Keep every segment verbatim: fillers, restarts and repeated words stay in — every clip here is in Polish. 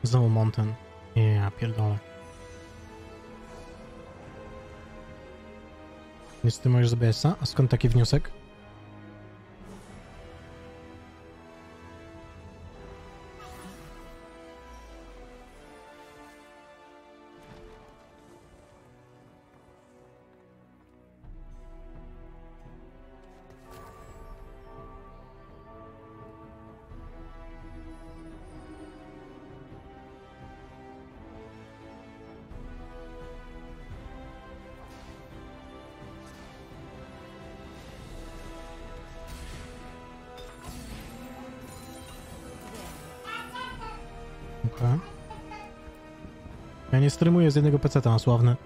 Znowu Mountain. Nie, ja pierdolę. Niestety możesz z B S-a? A skąd taki wniosek? Okay. Ja nie streamuję z jednego peceta na sławne.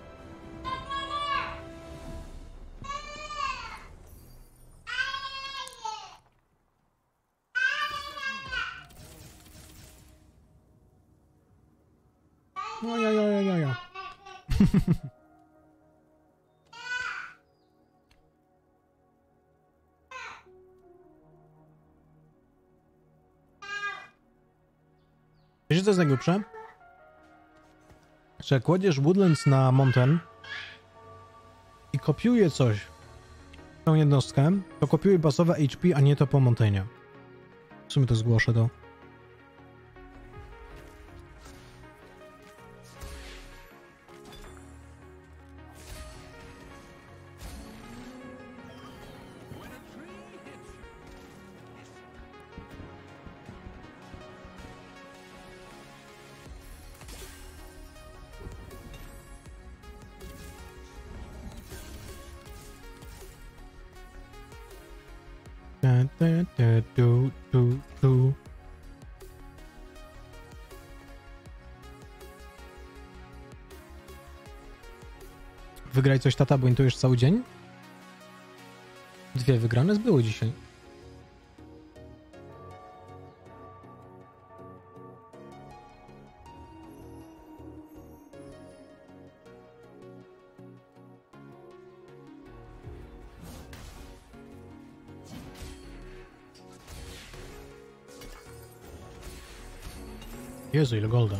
No ja, ja, ja, ja, ja. Wiecie co jest najgłupsze? Że jak kładziesz Woodlands na Mountain i kopiuje coś, tą jednostkę, to kopiuje bazowe H P, a nie to po Montainie. W sumie to zgłoszę do... Du, du, du. Wygraj coś, tata, bo intujesz cały dzień? Dwie wygrane zbyły dzisiaj. Jezu, ile golda.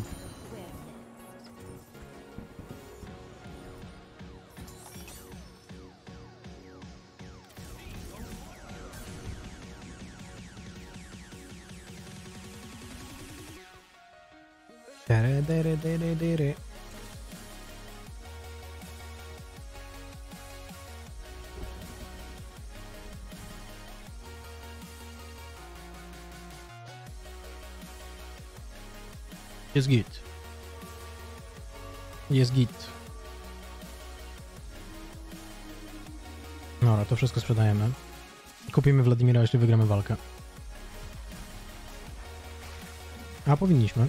Dere, dere, dere, dere. Jest git. Jest git. Dobra, to wszystko sprzedajemy. Kupimy Wladimira, jeśli wygramy walkę. A powinniśmy.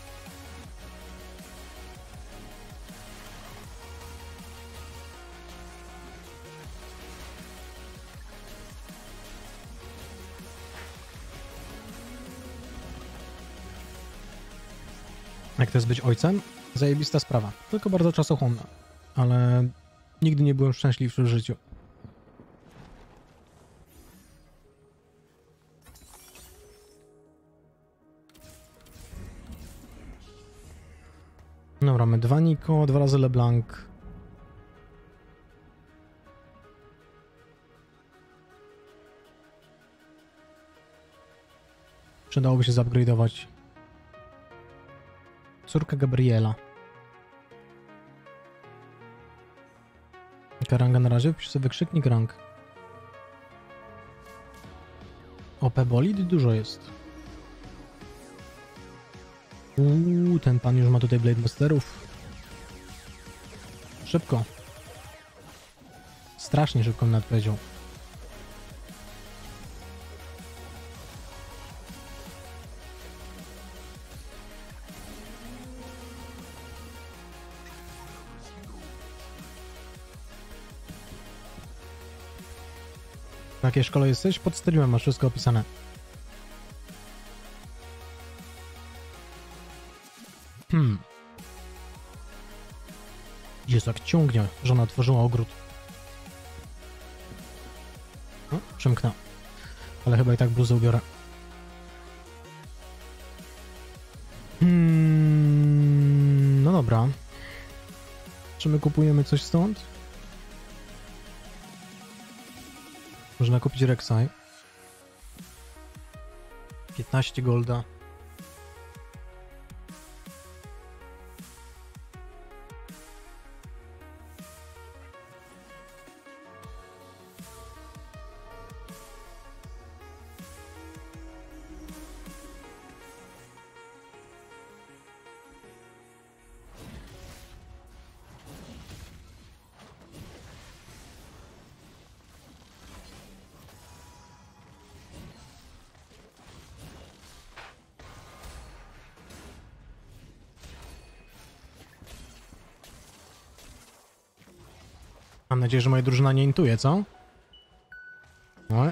Jak to jest być ojcem? Zajebista sprawa. Tylko bardzo czasochłonna. Ale nigdy nie byłem szczęśliwszy w życiu. Dobra, mamy dwa Niko, dwa razy LeBlanc. Przydałoby się zupgrade'ować córkę Gabriela. Jaka ranga na razie? Wpisz sobie wykrzyknik rang. O P bolid dużo jest. Uuu, ten pan już ma tutaj Blade Masterów. Szybko. Strasznie szybko bym nawet powiedział. W jakiej szkole jesteś? Pod streamem masz wszystko opisane. Hmm. Jezu, jak ciągnie. Żona otworzyła ogród. No, przymknę. Ale chyba i tak bluzę ubiorę. Hmm. Dobra. Czy my kupujemy coś stąd? Można kupić Rek'Sai. piętnaście golda. Mam nadzieję, że moja drużyna nie intuje, co? No.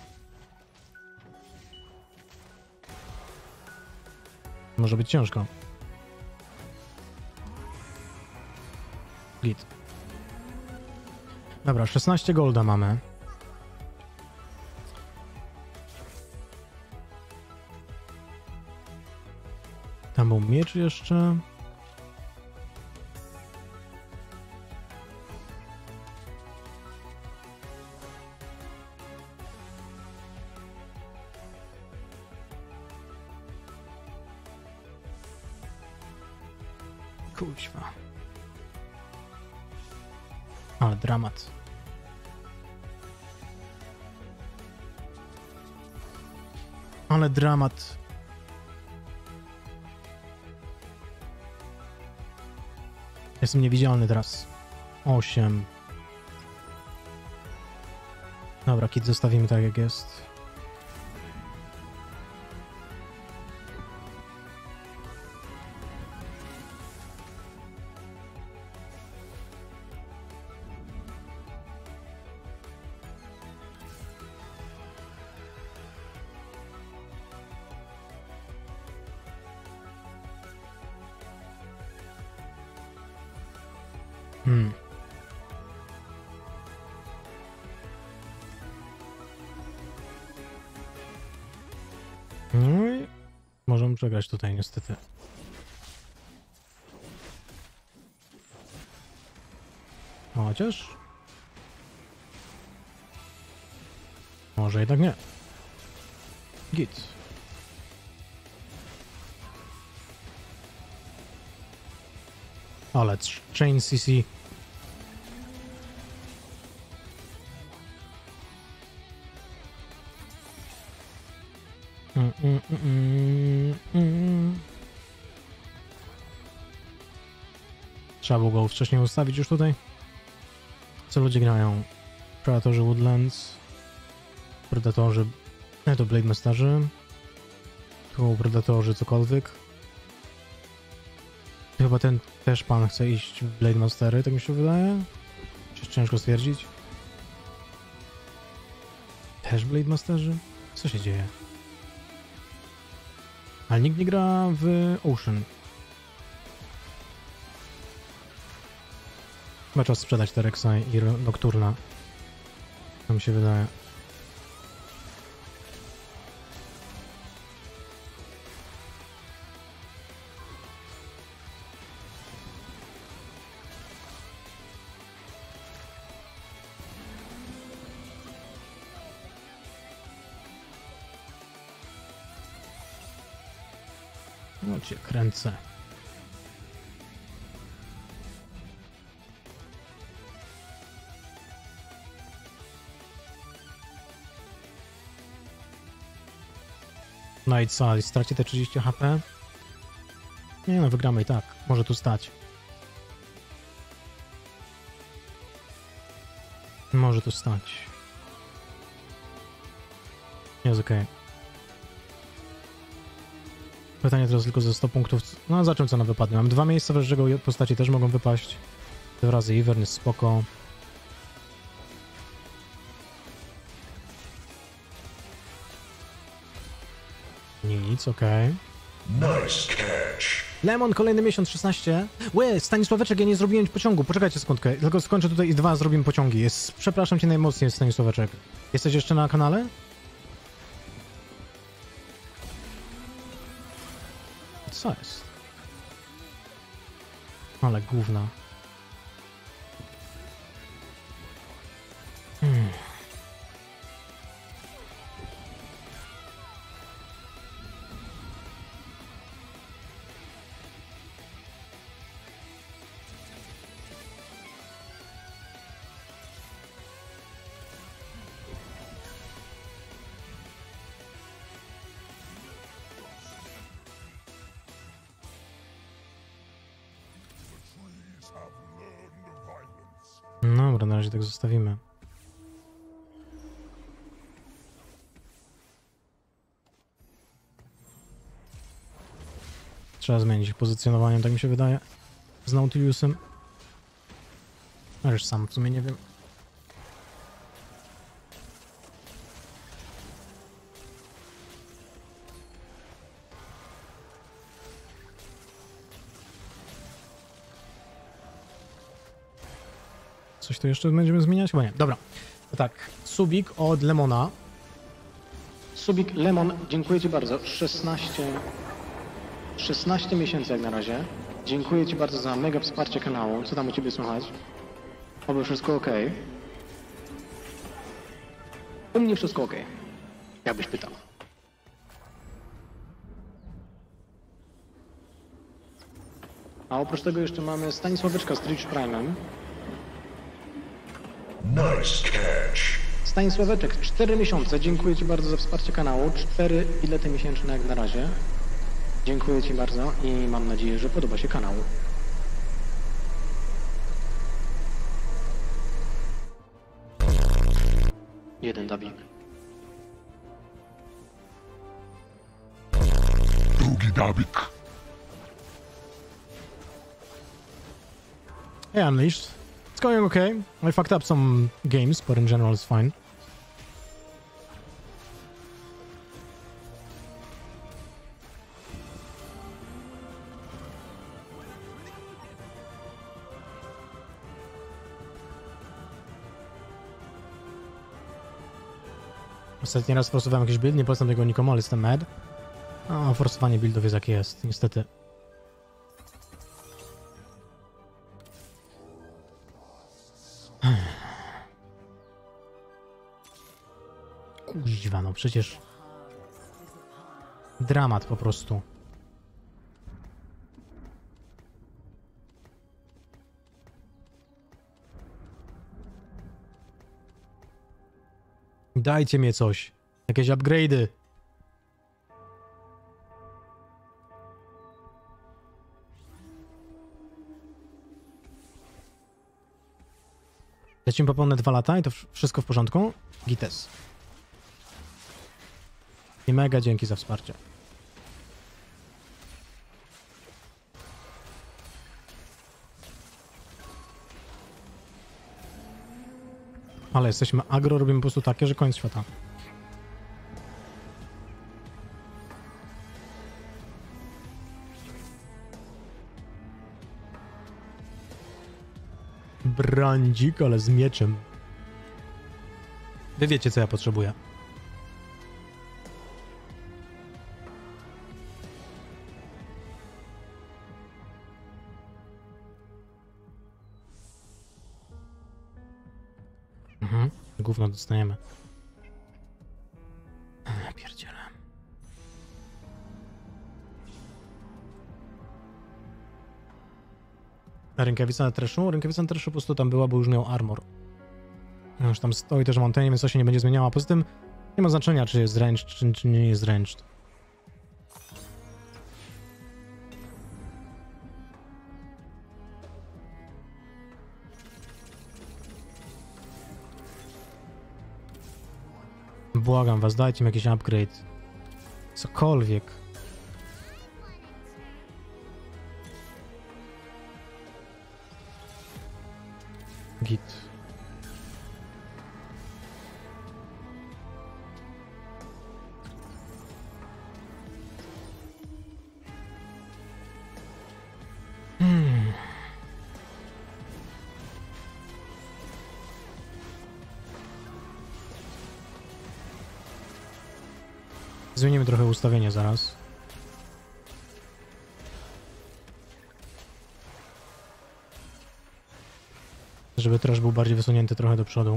Może być ciężko. Git. Dobra, szesnaście golda mamy. Tam był miecz jeszcze. Kuźwa. Ale dramat. Ale dramat. Jestem niewidzialny teraz. Osiem. Dobra, kit zostawimy tak jak jest. Hmm. No i możemy przegrać tutaj niestety. Chociaż... Może jednak nie. Git. Ale Chain C C. Mm, mm, mm, mm. Trzeba było go wcześniej ustawić już tutaj. Co ludzie grają? Predatorzy Woodlands. Predatorzy... Nie, to Blade Masterzy. Tu Predatorzy cokolwiek. Chyba ten też pan chce iść w Blade Mastery, tak mi się wydaje. Czy ciężko stwierdzić. Też Blade Masterzy? Co się dzieje? Ale nikt nie gra w Ocean. Chyba czas sprzedać te Rek'Sai i Nocturna. To mi się wydaje. No cię kręcę. No i co? Straci te trzydzieści H P? Nie no, wygramy i tak. Może tu stać. Może tu stać. Jest okej. Okay. Pytanie teraz tylko ze sto punktów. No zobaczymy co na wypadnie. Mam dwa miejsca wreszcie postaci też mogą wypaść. Dwa razy Ivern jest spoko. Nic, okej. Okay. Nice catch. Lemon, kolejny miesiąc, szesnaście. Łe, Stanisławeczek, ja nie zrobiłem pociągu. Poczekajcie sekundkę, tylko skończę tutaj i dwa zrobimy pociągi. Jest, przepraszam cię najmocniej, Stanisławeczek. Jesteś jeszcze na kanale? Co jest? Ale gówna. Hmm. Dobra, na razie tak zostawimy. Trzeba zmienić ich pozycjonowanie, tak mi się wydaje. Z Nautilusem. No już sam w sumie nie wiem. Coś tu jeszcze będziemy zmieniać? Chyba nie. Dobra. Tak. Subik od Lemona. Subik Lemon, dziękuję Ci bardzo. szesnaście, szesnaście miesięcy jak na razie. Dziękuję Ci bardzo za mega wsparcie kanału. Co tam u Ciebie słychać? Oby wszystko ok. U mnie wszystko ok. Jakbyś pytał. A oprócz tego jeszcze mamy Stanisławeczka z Twitch Prime'em. Nice catch. Stanisławeczek, cztery miesiące. Dziękuję Ci bardzo za wsparcie kanału. cztery bilety miesięczne jak na razie. Dziękuję Ci bardzo i mam nadzieję, że podoba się kanał. Jeden dabik. Drugi dabik. Hey Unleashed. It's going okay. I fucked up some games, but in general it's fine. Ostatni raz forsowałem jakiś build, nie polecam tego nikomu, ale jestem mad. A forsowanie buildów jest jak jest, niestety. Kuźwa, no przecież... Dramat po prostu. Dajcie mnie coś. Jakieś upgrade'y. Lecimy po pełne dwa lata i to wszystko w porządku? Gites. I mega dzięki za wsparcie. Ale jesteśmy agro, robimy po prostu takie, że koniec świata. Brandzik, ale z mieczem. Wy wiecie, co ja potrzebuję. Mhm, gówno dostaniemy. Ech, pierdziele. Rękawica na treszu? Rękawica na treszu po prostu tam była, bo już miał armor. Już tam stoi też Montaigne, więc to się nie będzie zmieniało. Poza tym nie ma znaczenia, czy jest ranged, czy, czy nie jest ranged. Błagam was, dajcie mi jakiś upgrade. Cokolwiek. Git. Hmm. Zmienimy trochę ustawienie zaraz. żeby trash był bardziej wysunięty trochę do przodu.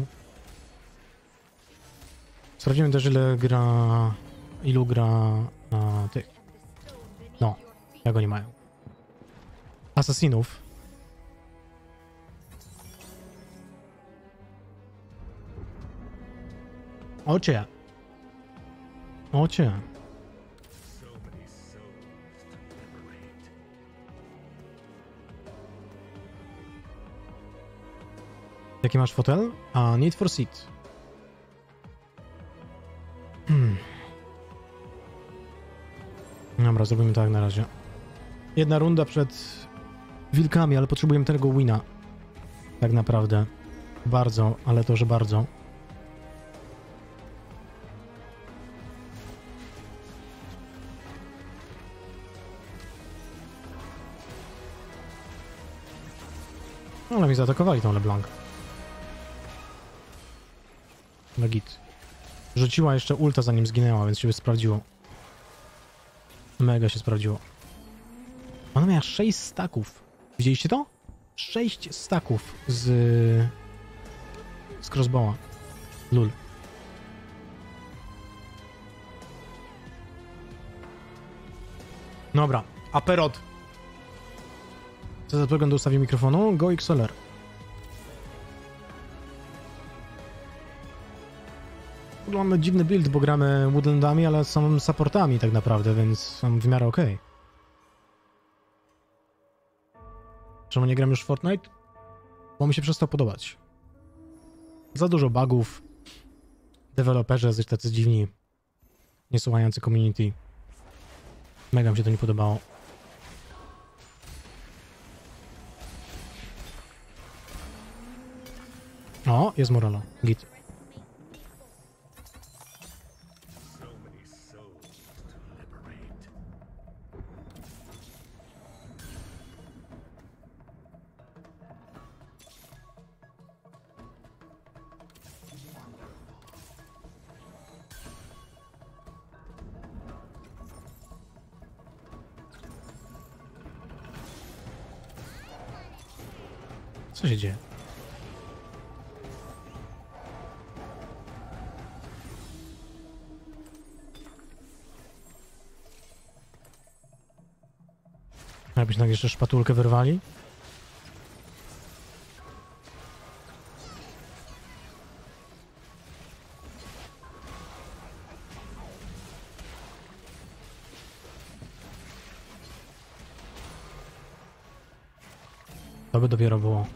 Sprawdzimy też, ile gra... ilu gra a, tych... No, jak oni mają. Asasinów. Ocie. Ocie. Jaki masz fotel? A, Need for Seat. Hmm. Dobra, zrobimy tak na razie. Jedna runda przed wilkami, ale potrzebujemy tego wina. Tak naprawdę. Bardzo, ale to, że bardzo. Ale mi zaatakowali tą LeBlanc. Legit. Rzuciła jeszcze ulta, zanim zginęła, więc się sprawdziło. Mega się sprawdziło. Ona miała sześć staków. Widzieliście to? sześć staków z... z crossbowa. Lul. Dobra. Aperot. Co za program do ustawienia mikrofonu? Go X L R. Mamy dziwny build, bo gramy Woodlandami, ale są supportami tak naprawdę, więc są w miarę okej. Okay. Czemu nie gram już w Fortnite? Bo mi się przestał podobać. Za dużo bugów. Deweloperzy jesteś tacy dziwni. Niesłuchający community. Mega mi się to nie podobało. O, jest Moralo. Git. Co się dzieje? Jakbyś tak jeszcze szpatulkę wyrwali? To by dopiero było.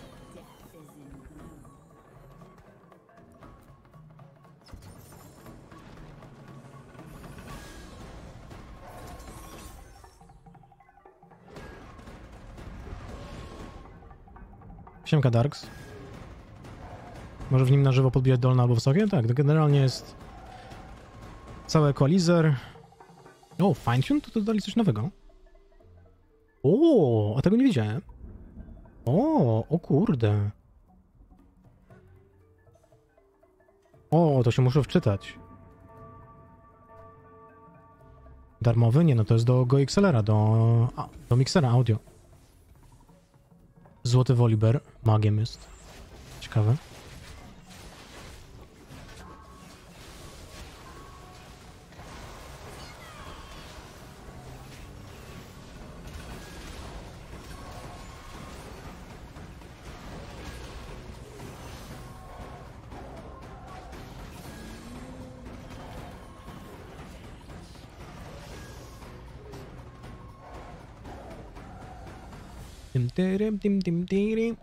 Siemka Darks. Może w nim na żywo podbijać dolne albo wysokie? Tak, to generalnie jest cały equalizer. O, fine tune? To dodali coś nowego. O, a tego nie widziałem. O, o kurde. O, to się muszę wczytać. Darmowy? Nie, no to jest do Go X L R a, do, a, do miksera audio. Złoty Woliber, magiem jest. Ciekawe. Dim, dim, dim, dim, dim.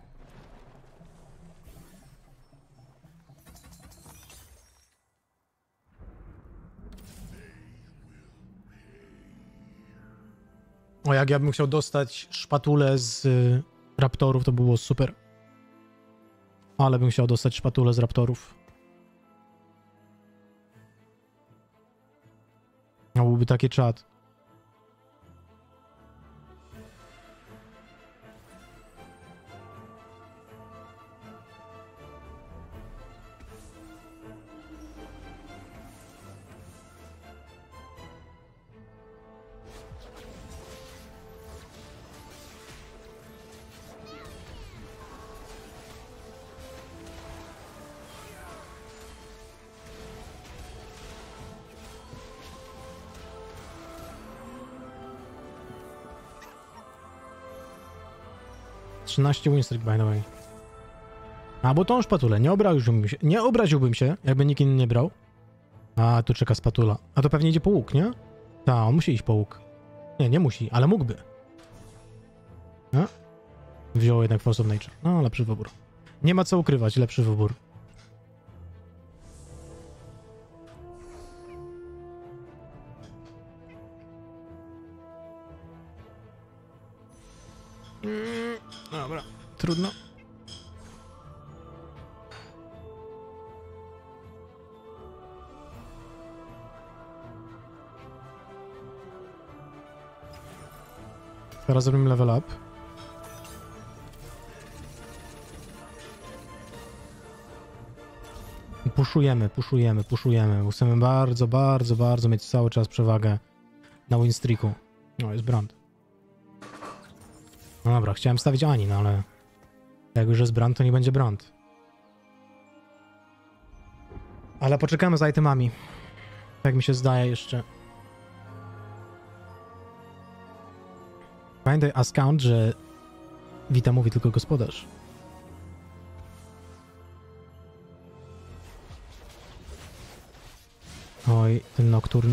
O, jak ja bym chciał dostać szpatulę z y, raptorów, to by było super. Ale bym chciał dostać szpatulę z raptorów. No, byłby taki czat. trzynaście win streak, by the way. A, bo tą szpatulę. Nie obraziłbym się, nie obraziłbym się, jakby nikt inny nie brał. A, tu czeka spatula. A to pewnie idzie po łuk, nie? Tak, on musi iść po łuk. Nie, nie musi, ale mógłby. A? Wziął jednak Force of Nature. No, lepszy wybór. Nie ma co ukrywać, lepszy wybór. Mm, dobra, trudno. Teraz zrobimy level up. Puszujemy, puszujemy, puszujemy. Chcemy bardzo, bardzo, bardzo mieć cały czas przewagę na win streaku. No, jest Brand. No dobra, chciałem stawić Ani, no ale jak już jest Brand, to nie będzie Brand. Ale poczekamy z itemami. Tak mi się zdaje jeszcze. Pamiętaj, Ascount, że Vita mówi tylko gospodarz. Oj, ten Nocturne.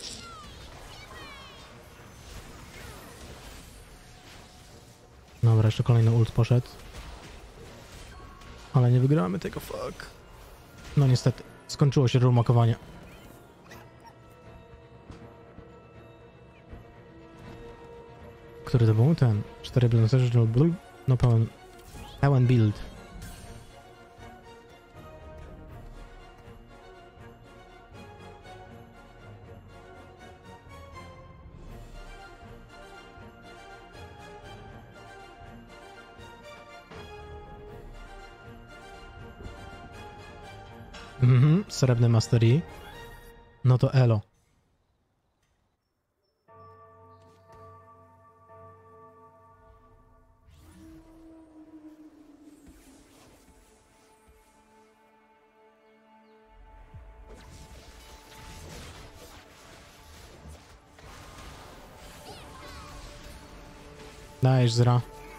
Dobra, jeszcze kolejny ult poszedł. Ale nie wygramy tego, fuck. No niestety, skończyło się rumakowanie. Który to był? Ten. cztery Original Blue? No pełen. Pełen build. Mhm, srebrny Mastery. No to elo. Dajesz zra.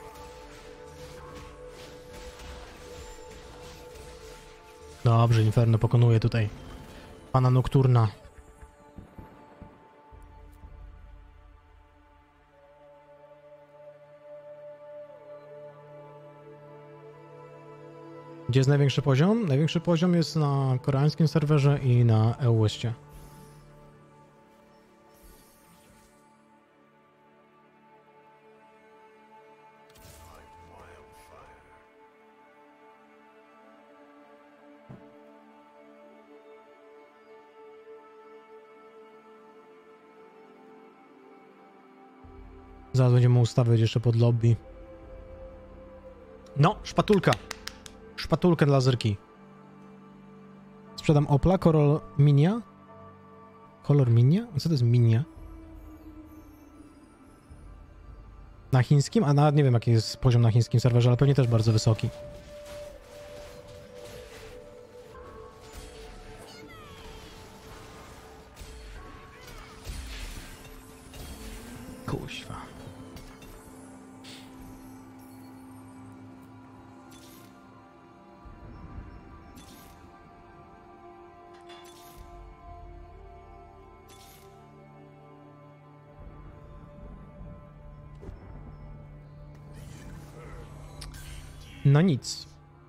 Dobrze, Inferno pokonuje tutaj pana Nocturna. Gdzie jest największy poziom? Największy poziom jest na koreańskim serwerze i na E U S-cie. Zaraz będziemy ustawiać jeszcze pod lobby. No, szpatulka. Szpatulkę dla zerki. Sprzedam Opla, Kolor Minia. Kolor Minia? Co to jest Minia? Na chińskim? A nawet nie wiem, jaki jest poziom na chińskim serwerze, ale pewnie też bardzo wysoki. Kuźwa. No nic.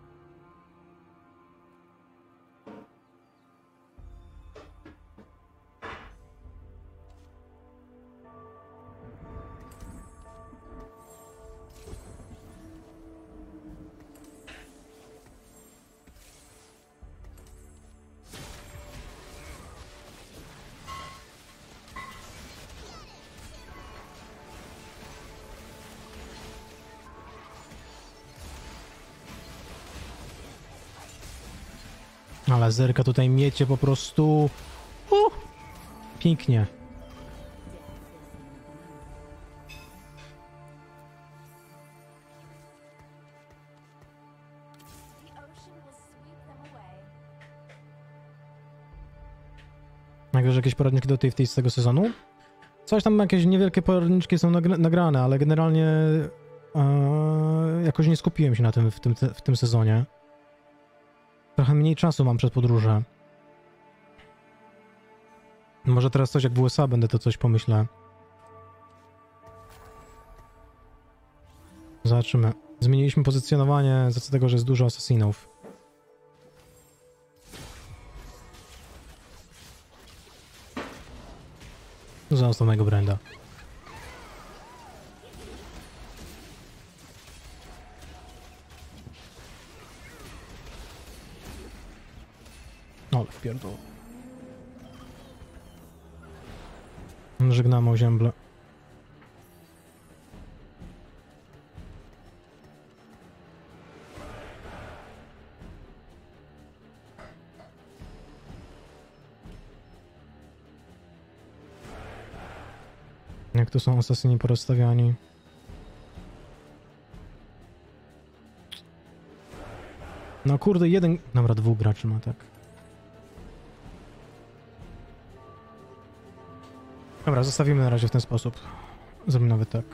Ale zerka tutaj miecie po prostu... Uh, pięknie. Nagrasz jakieś poradniki do tej, w tej z tego sezonu? Coś tam, jakieś niewielkie poradniczki są nagra nagrane, ale generalnie Eee, jakoś nie skupiłem się na tym w tym, w tym sezonie. Trochę mniej czasu mam przed podróżą. Może teraz coś jak w U S A będę to coś pomyślę. Zobaczymy. Zmieniliśmy pozycjonowanie z tego, że jest dużo asesinów. Za ostatniego Brenda. Ale wpierdol. Żegnamy o ziemble. Jak tu są asasyni porozstawiani? No kurde, jeden... Dobra, dwóch graczy ma, tak. Dobra, zostawimy na razie w ten sposób. Zrobimy nawet tak.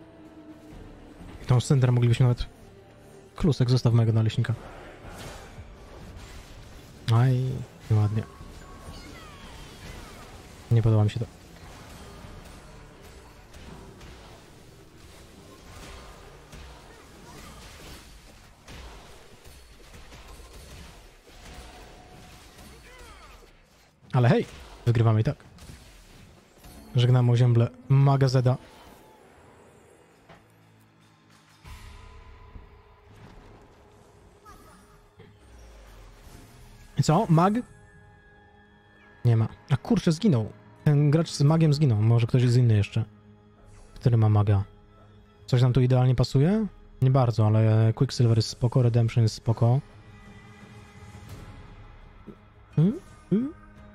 I tą scenę moglibyśmy nawet... Klusek, zostaw mojego naleśnika. Aj, ładnie. Nie podoba mi się to. Ale hej, wygrywamy i tak. Żegnamy o ziemble Magazeda. I co? Mag? Nie ma. A kurczę, zginął. Ten gracz z magiem zginął. Może ktoś jest inny jeszcze, który ma maga. Coś nam tu idealnie pasuje? Nie bardzo, ale Quicksilver jest spoko, Redemption jest spoko. Hmm? Hmm?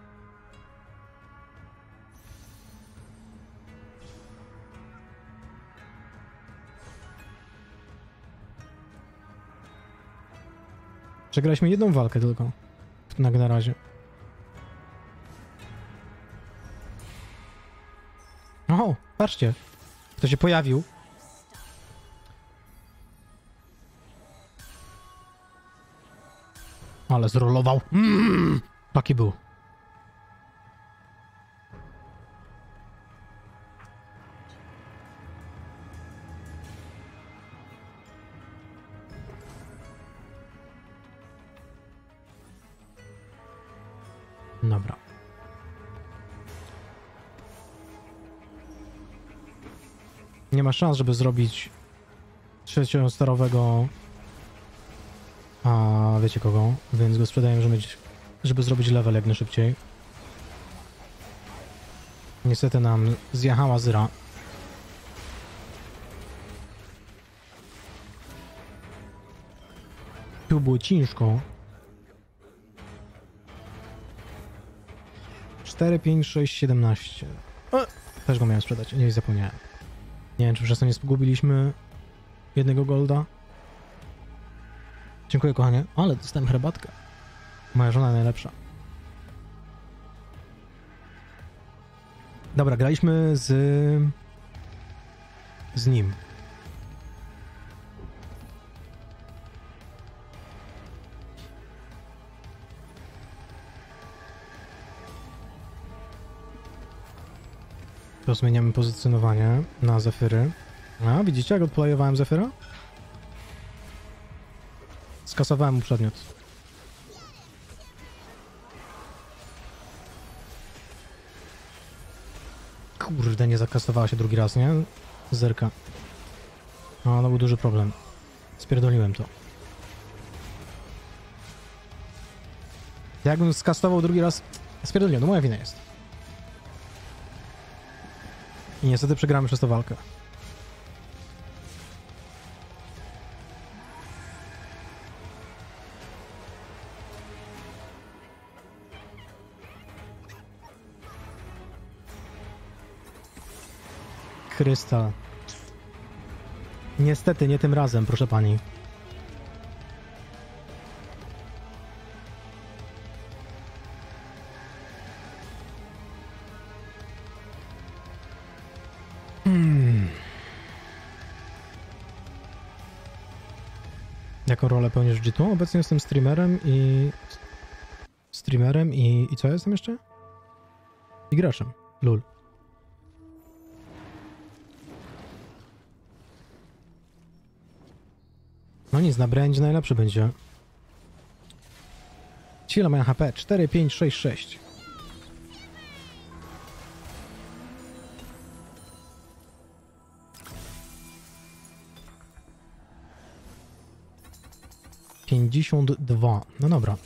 Przegraliśmy jedną walkę tylko. Na, na razie. O, patrzcie. Kto się pojawił. Ale zrolował. Mm, taki był. Dobra. Nie ma szans, żeby zrobić trzeciostarowego, a wiecie kogo, więc go sprzedaję, żeby, mieć, żeby zrobić level jak najszybciej. Niestety nam zjechała Zyra. Tu było ciężko. cztery, pięć, sześć, siedemnaście. O, też go miałem sprzedać, nie zapomniałem. Nie wiem, czy przez to nie zgubiliśmy jednego golda. Dziękuję, kochanie. Ale dostałem herbatkę. Moja żona najlepsza. Dobra, graliśmy z... z nim. To zmieniamy pozycjonowanie na Zephyry. A, widzicie, jak odplayowałem Zephyra? Skasowałem mu przedmiot. Kurde, nie zakasowała się drugi raz, nie? Zerka. No, to był duży problem. Spierdoliłem to. Jakbym skasował drugi raz... Spierdoliłem, to moja wina jest. I niestety przegramy przez tę walkę. Krystal. Niestety nie tym razem, proszę pani. Hmm. Jaką rolę pełnisz w G dwa? Obecnie jestem streamerem i... Streamerem i... I co jestem jeszcze? I graczem. Lul. No nic, na brandzie najlepszy będzie. Ci ile mają H P? cztery, pięć, sześć, sześć. pięćdziesiąt dwa. No dobra.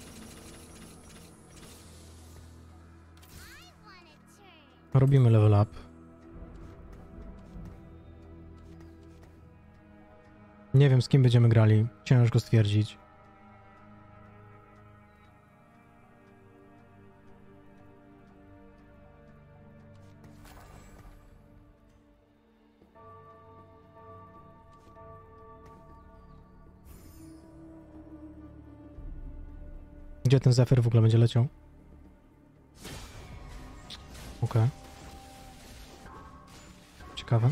Robimy level up. Nie wiem, z kim będziemy grali. Ciężko stwierdzić. Gdzie ten Zephyr w ogóle będzie leciał? Okej. Okay. Ciekawe.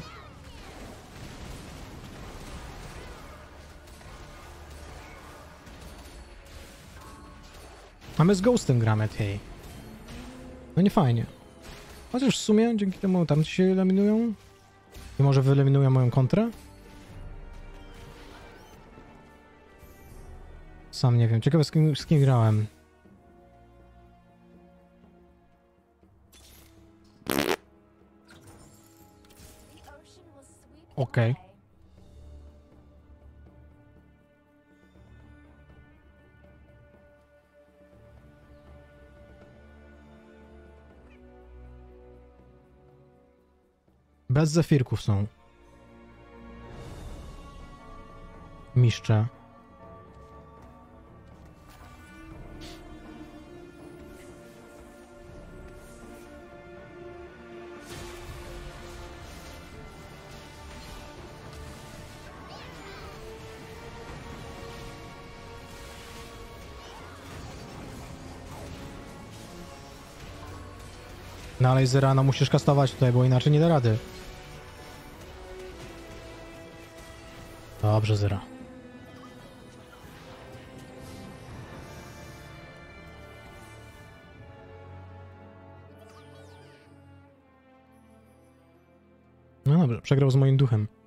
A my z Ghostem gramy, tej. No nie fajnie. Chociaż w sumie dzięki temu tam się eliminują. I może wyeliminują moją kontrę? Sam nie wiem. Ciekawe z kim, z kim grałem. Okej. Okay. Bez zefirków są. Miszcze. No ale z rana musisz kastować tutaj, bo inaczej nie da rady. Dobrze, Zera. No dobrze, przegrał z moim duchem.